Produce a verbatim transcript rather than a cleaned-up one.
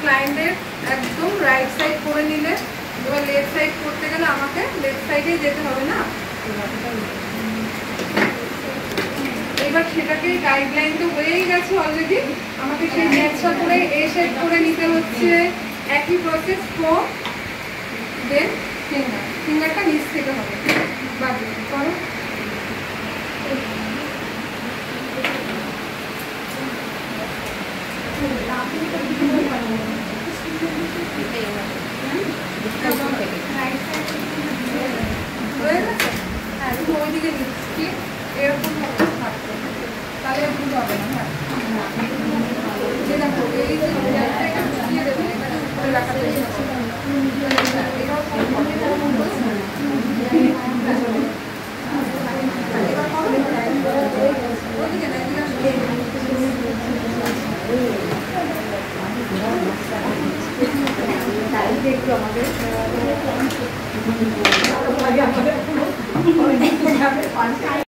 ক্লায়েন্টের একদম right side করে নিলে, এবার লেফট সাইড করতে গেলে আমাকে লেফট সাইডেই যেতে হবে না। এবার সেটাকে গাইডলাইন তো হয়েই গেছে অলরেডি, আমাকে সেই ম্যাচটা করে এ শেপ করে নিতে হচ্ছে। একই প্রসেস ফোর, দেন ফিঙ্গার, ফিঙ্গারটা নিচ থেকে হবে। বাকি করো। ওইদিকে নিচ্ছি এরকম ভাবে থাকবে, তাহলে ভুল হবে না। হ্যাঁ, যে দেখো এই যে দিয়ে দেবে করে রাখাতে একটু আমাদের